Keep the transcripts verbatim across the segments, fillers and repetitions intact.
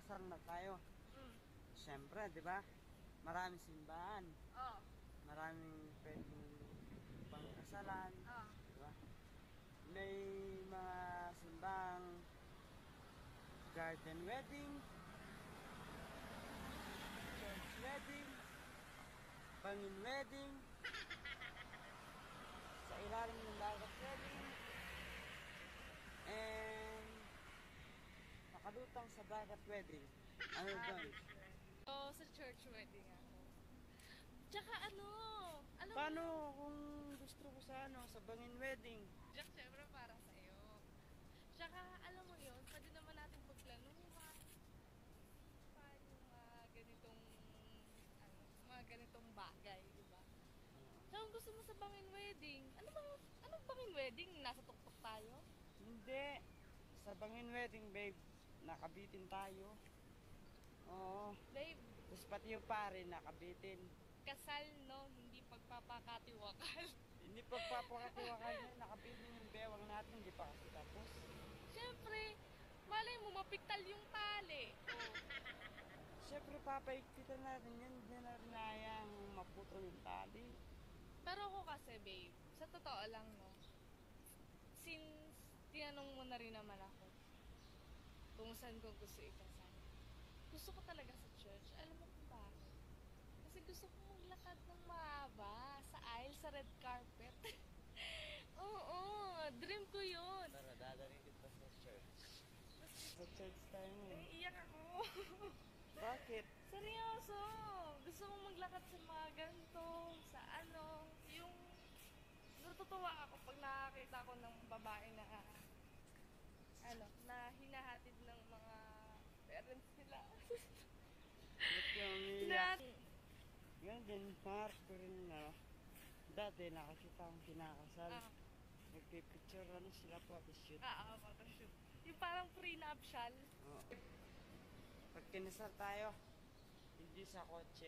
magpapakasal na tayo. Mm. Siyempre, di ba? Maraming simbahan. Oh. Maraming pwedeng pangkasalan. Oh. Di ba? May mga simbahang garden wedding, church wedding, bangin wedding, sa ilalim ng dagat wedding, and nakalutang sa dagat wedding. Ano doon? Oh, sa church wedding ako. Tsaka ano, alam mo Paano yun? kung gusto ko sa ano, sa bangin wedding? Jack, syempre para sa'yo. Tsaka alam mo yun, pwede naman natin pagplanuhan. Paano yung mga ganitong, ano, mga ganitong bagay, di ba? Tsaka kung gusto mo sa bangin wedding, ano bang, anong bangin wedding? Nasa tuktok tayo? Hindi. Sa bangin wedding, babe, nakabitin tayo. Oo. Babe, Tapos pati yung pare, nakabitin. kasal no, hindi pagpapakatiwakal. Hindi pagpapakatiwakal niya, nakabitin yung bewang natin, hindi pa kasi tapos. Siyempre, malay mo, mapiktal yung tali. Oh. Siyempre, papaigpitan natin yan, hindi na rin nayang maputol yung tali. Pero ako kasi, babe, sa totoo lang, no, since tinanong mo na rin naman ako kung saan ko gusto ikasal, gusto ko talaga sa church. Alam mo kung bakit? Kasi gusto ko maglakad ng mahaba sa aisle, sa red carpet. Oo, dream ko yun. Tara, dadalhin kita sa church. Sa church tayo ngayon. Naiiyak ako. Bakit? Seryoso! Gusto kong maglakad sa mga ganito, sa ano, yung natutuwa ako pag nakakita ko ng babae na ano, na hinahatid ng mga parents nila. Ba't yung na, umiiyak? Yan din, pangarap ko rin na dati nakakita akong kinakasal. ah, Nagpipicture ano sila po, shoot. ah, ah, photoshoot. Yung parang pre-nuptial. Oo. Pag kinasal tayo, hindi sa kotse.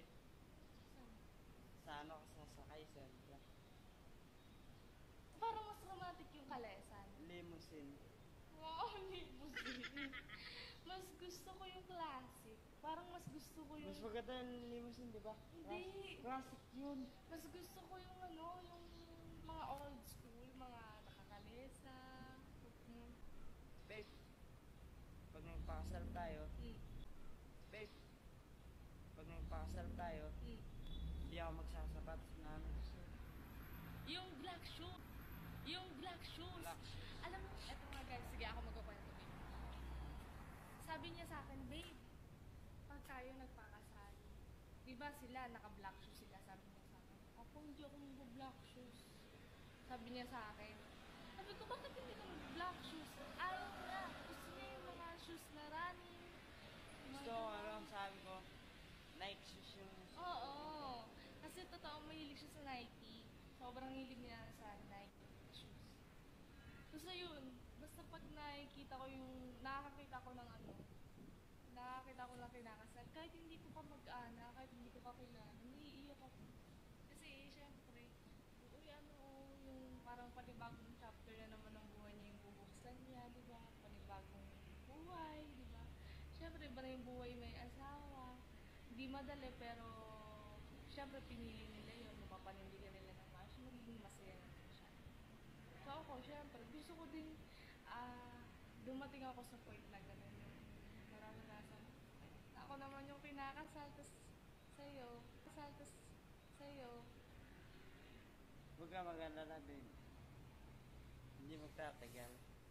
Sa ano ka sasakay, siyempre. Parang mas romantic yung kalesan. Limousine. Wow, limousine. Mas gusto ko yung classic. Parang mas gusto ko yung... Mas maganda yung limousine, di ba? Hindi. Classic yun. Mas gusto ko yung ano, yung mga old school, mga nakakalesa. Mm. Babe, pag magpakasal tayo, Mm. babe, pag magpakasal tayo, Mm. hindi ako magsasapatos na ano. Yung black shoe. Yung black shoes. Black shoes. Alam mo, eto nga guys, sige ako magkukwento kayo. Sabi niya sa akin, babe, pag tayo nagpakasal, di ba sila, naka-black shoes sila, sabi niya sa akin. Ako, hindi ako mag-black shoes. Sabi niya sa akin. Sabi ko, bakit hindi ka mag-black shoes? Ayaw niya. Gusto niya yung mga shoes na running. Mga Gusto ko, ganun. ano, sabi ko, Nike shoes yung... Oo. Kasi totoo, mahilig siya sa Nike. Sobrang hilig niya sa Nike shoes. Gusto yun. Basta pag nakikita ko yung... Nakakakita ko ng ano. Nakakita ko lang kinakasal. Kahit hindi ko pa mag-ana, kahit hindi ko pa kilala, naiiyak ako. Kasi, syempre, uy, ano, yung parang panibagong chapter na naman ng buhay niya yung bubuksan niya, di ba? Panibagong buhay, di ba? Syempre, iba na yung buhay may asawa. Hindi madali, pero syempre, pinili nila yun. Mapapanindigan nila ng mas, magiging masaya naman siya. So ako, syempre, gusto ko din, ah, dumating ako sa point na gano'n yung nararanasan. Ako naman yung kinakasal, tas sa'yo, kasal, tas sa'yo. Huwag ka mag-alala, babe. Hindi magtatagal.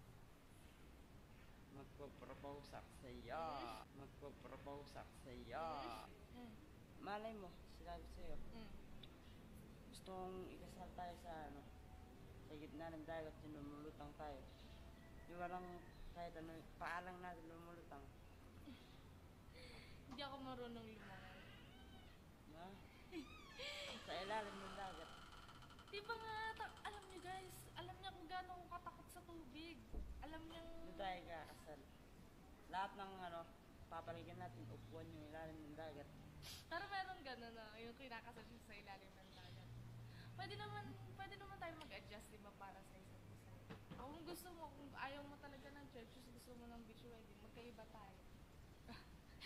Magpo-propose ako sa iyo. Magpo-propose ako sa iyo. Mm. Malay mo, sinabi sa'yo. Mm. Gusto kong ikasal tayo sa ano, sa gitna ng dagat, yung lumulutang tayo. Yung walang kahit ano, paalang natin lumulutang. Hindi ako marunong lumangoy. Ha? Sa ilalim ng dagat. Di ba nga, ta- alam niyo guys, alam niya kung gaano ako katakot sa tubig. Alam niya, Doon tayo kakasal. Lahat ng ano, papaligan natin, upuan yung ilalim ng dagat. pero meron gano'n na, yung kinakasal siya sa ilalim ng dagat. Pwede naman, pwede naman tayo mag-adjust, di ba, para sa isa't isa. O kung gusto mo, kung ayaw mo talaga ng church, gusto mo ng beach wedding, magkaiba tayo.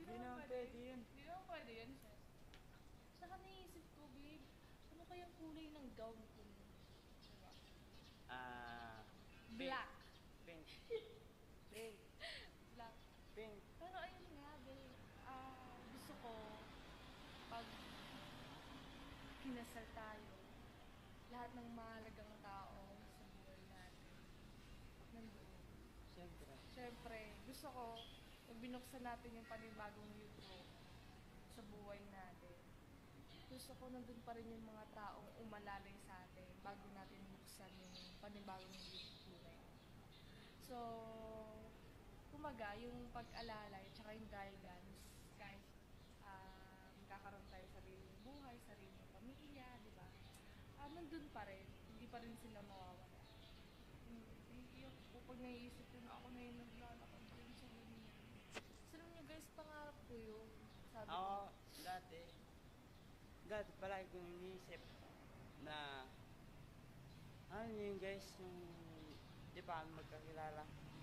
Hindi naman pwede yun. Hindi naman pwede yun, Chef. Saka naisip ko, babe, ano kayang kulay ng gown ko? Diba? Ah, Black. pink. Pink. Black. Pink. Pero ayun nga, babe, ah, gusto ko, pag kinasal tayo, lahat ng mahalagang tao sa buhay natin, nandoon. Siyempre. Siyempre, gusto ko, pag binuksan natin yung panibagong yugto sa buhay natin, gusto ko nandun pa rin yung mga taong umalalay sa atin bago natin buksan yung panibagong yugto na yun. So, kumaga, yung pag-alalay, tsaka yung guidance, kahit ah, magkakaroon tayo sariling buhay, sariling pamilya, di ba? Ah, nandun pa rin, hindi pa rin sila mawawala. Hindi, yung kapag naiisip ko na ako na yung naglalakad din sa ganyan. So, alam niyo guys, pangarap ko yun. Sabi Ako, ko, dati, dati palagi kong iniisip na, ano yun guys, yung, di pa kami magkakilala.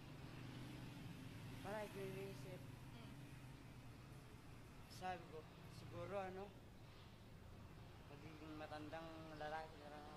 Palagi kong iniisip, mm, sabi ko, siguro ano, magiging matandang lalaki na lang ako.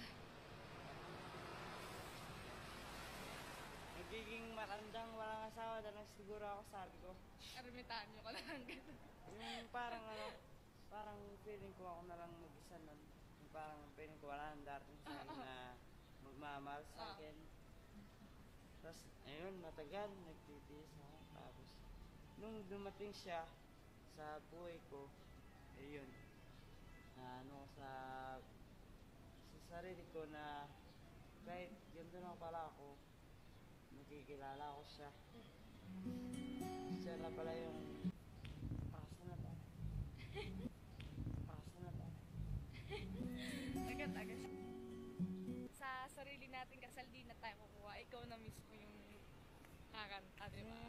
Magiging matandang walang asawa na lang siguro ako, sabi ko. ermitanyo ka lang ganun. Yung parang ano, parang feeling ko ako na lang mag-isa nun. Yung parang feeling ko wala nang darating sa akin na magmamahal sa Ah. akin. Tapos, ayun, matagal, nagtitiis ako. Tapos, nung dumating siya sa buhay ko, ayun, na ano, sa, sa sarili ko na kahit ganito na pala ako, nakikilala ko siya. Siya na pala yung pasa na ba? Pasa na ba? Agad, agad. Sa sarili natin kasal di na tayo kukuha. Ikaw na mismo yung kakanta, di ba?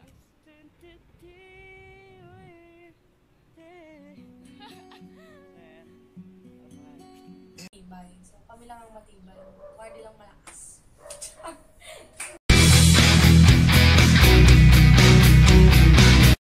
Ayan. matibay. So kami lang ang matibay. Wardy lang malakas.